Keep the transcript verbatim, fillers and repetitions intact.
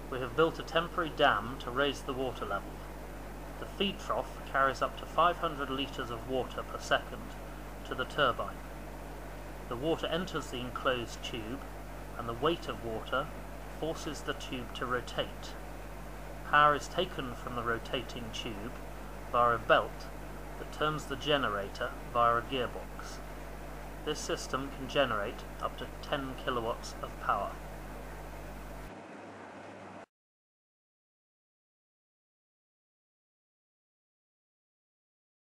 We have built a temporary dam to raise the water level. The feed trough carries up to five hundred litres of water per second to the turbine. The water enters the enclosed tube, and the weight of water forces the tube to rotate. Power is taken from the rotating tube via a belt that turns the generator via a gearbox. This system can generate up to ten kilowatts of power.